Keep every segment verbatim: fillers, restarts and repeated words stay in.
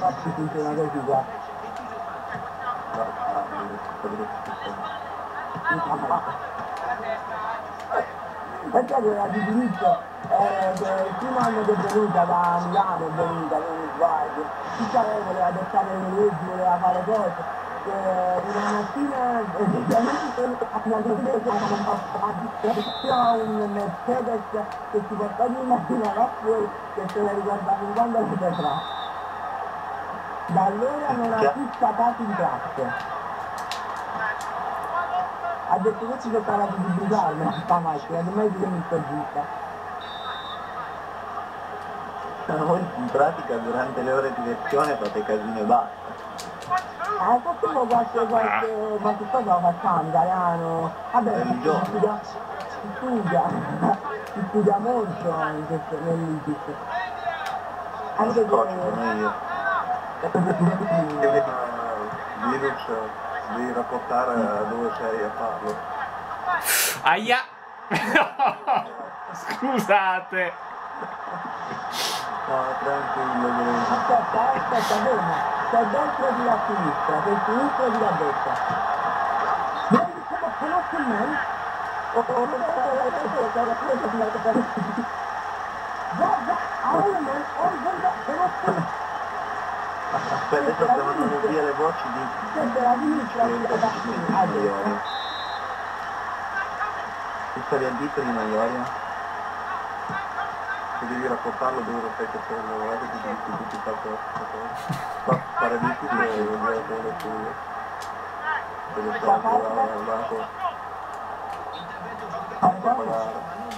infatti funziona così qua. Perché quella di diritto, eh, il primo anno che è venuta da Milano, è venuta, non mi sbaglio, tutta lei voleva adottare le leggi, voleva fare cose, che una mattina c'era un Mercedes che si portò di mattina là fuori, che se la riguardava in quando la tetra. Da allora non ha più scapato in classe. Ha detto che ci toccava di bruciarmi a sta macchina, non mai più mi sto giusta. Voi in pratica durante le ore di lezione fate casino e basta. Ah, facciamo qualche, qualche, qualche cosa lo facciamo, italiano. Vabbè, si studia, si studia, si studia molto in questo, nell'I T I S. Anche sono io. che... Linux devi rapportare dove sei a farlo. Aia! Scusate! No, tranquillo. Aspetta, aspetta, ferma. C'è dentro di la sinistra, c'è il sinistro di la destra. Vedi come conosci me? Guarda, a uno, conosci me? Aspetta, adesso stiamo andando via le voci di... C'è la sinistra di la sinistra. Tu stavi al dito di Maioria? Se devi rapportarlo dove lo stai facendo, guardate che ti dici tutti fatto paradiso e lo vuoi solo tu. Dove stai andato a pagare.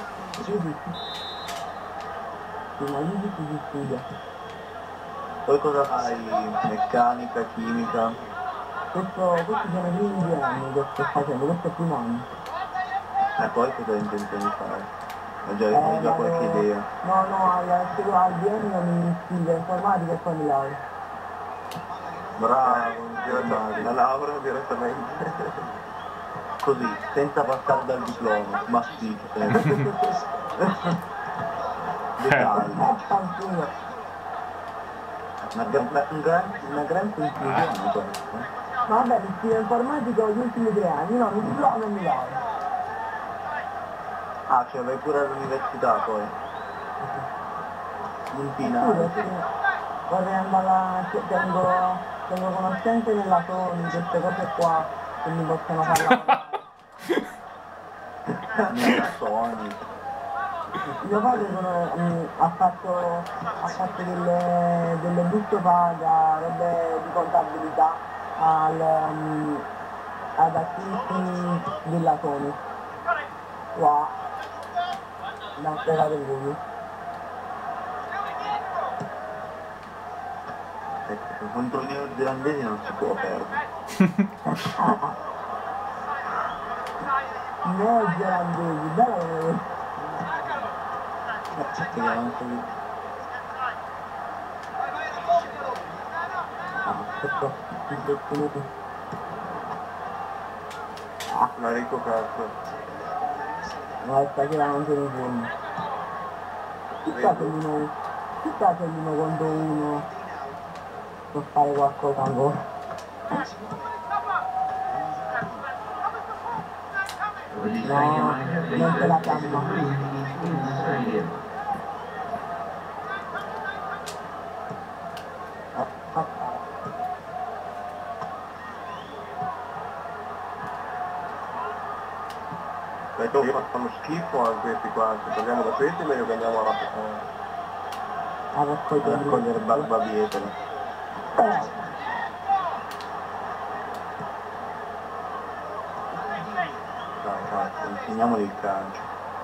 Prima lì si studia. Poi cosa fai? Meccanica, chimica? Questo, questi sono i primi due anni che sto facendo, questo è il primo anno. E poi cosa intenzioni fare? Hai già, Eh, hai già vado... qualche idea? No, no, al, al biennio mi iscrivo informatica e poi mi laureo. Bravo, direttamente, la laurea direttamente. Così, senza passare dal diploma, ma sì, dettagli. Una, una, una, gran, una gran conclusione questa. Ma vabbè, mi iscrivo informatica gli ultimi tre anni, no, mi diploma e mi laureo. Ah, cioè vai pure all'università poi? Infinale. Sì, vorrei andare a... tengo, tengo conoscenze nella Sony, queste cose qua, che mi possono far lavorare. Nella Sony. Mio padre um, ha fatto, ha fatto delle, delle buste paga, robe di contabilità al, um, ad acquisti della Sony. Qua, da spiegare lui. Ecco, contro i neozelandesi non si può perdere. Neozelandesi, bella come... Vediamo anche lì. Ah, ma ricco cazzo. No, stasera non sono in fondo. Chissà se uno, chissà se uno contro uno può fare qualcosa ancora. No, non ce la chiama. Detto, fanno schifo anche questi qua, se togliamo da questi meglio che andiamo a, a, A raccogliere, a raccogliere barbabietole. Eh. Dai, cazzo, insegniamoli il calcio.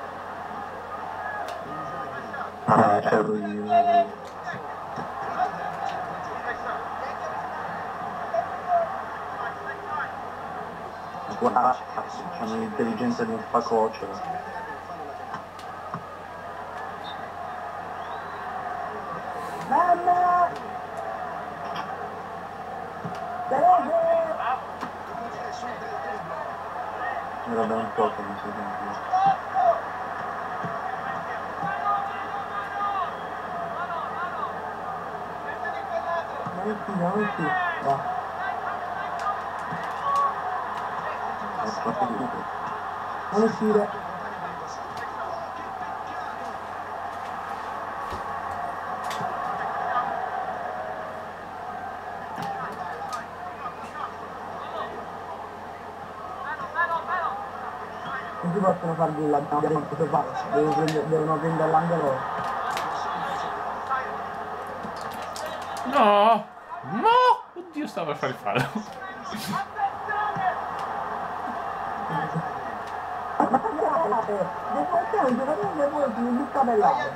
Ah, certo io. Guarda, hanno l'intelligenza di un spacocero. Mamma! Terese! Era da un po' che non si sentiva. Non uscire, non uscire. Va. Non uscire. Non si possono far nulla, devono prendere, devono prendere l'angolo. No! No! Oddio, stava per fare il fallo. Ma guardate, devo un giocatore che voi mi butta bellare.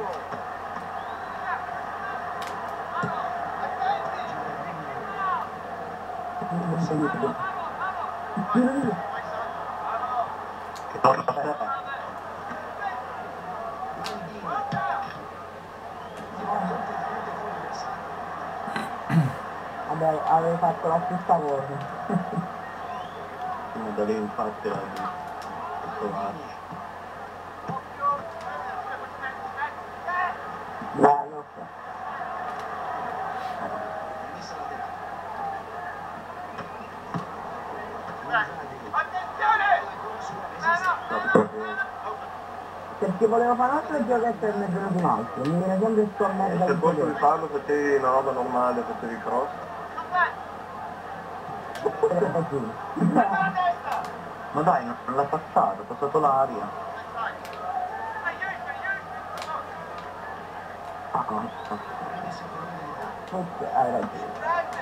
Vabbè, avevo fatto la stessa cosa. Come da lì infatti la trovare. Bello. Perché volevo fare un altro giochetto e me ne è venuto un altro, mi viene sempre sto a merda Se di posso gioco. rifarlo facevi una roba normale, facevi cross. Ma dai, non l'ha passato, ha passato l'aria. Ah, no. Forse hai ragione.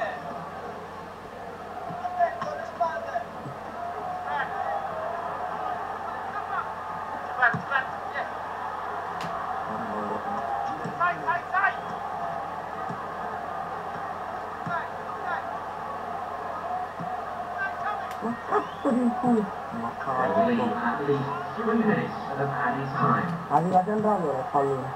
Ma cazzo di culo! Ma I believe cavolo. at least three minutes of added time. Arriva sempre allora il pallone.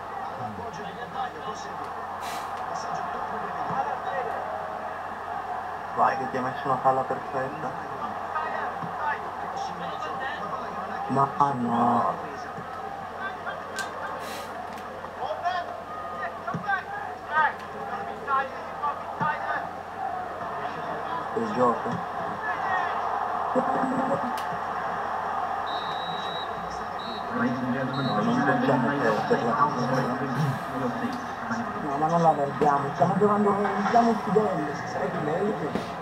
Vai che ti ha messo una palla perfetta. Ma ah, no! Il gioco. Ladies and gentlemen, Non please possiamo remain perderla. outside your seats. No, ma non la perdiamo, stiamo giocando, stiamo uccidendo.